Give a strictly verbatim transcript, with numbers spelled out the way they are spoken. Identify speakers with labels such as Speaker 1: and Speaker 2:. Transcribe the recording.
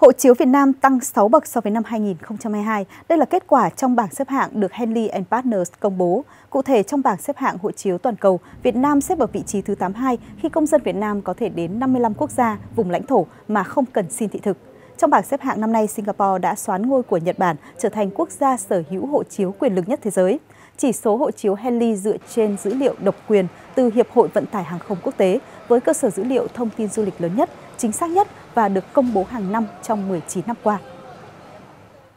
Speaker 1: Hộ chiếu Việt Nam tăng sáu bậc so với năm hai nghìn không trăm hai mươi hai. Đây là kết quả trong bảng xếp hạng được Henley and Partners công bố. Cụ thể, trong bảng xếp hạng hộ chiếu toàn cầu, Việt Nam xếp ở vị trí thứ tám mươi hai khi công dân Việt Nam có thể đến năm mươi lăm quốc gia, vùng lãnh thổ mà không cần xin thị thực. Trong bảng xếp hạng năm nay, Singapore đã soán ngôi của Nhật Bản trở thành quốc gia sở hữu hộ chiếu quyền lực nhất thế giới. Chỉ số hộ chiếu Henley dựa trên dữ liệu độc quyền từ Hiệp hội Vận tải Hàng không Quốc tế với cơ sở dữ liệu thông tin du lịch lớn nhất, chính xác nhất và được công bố hàng năm trong mười chín năm qua.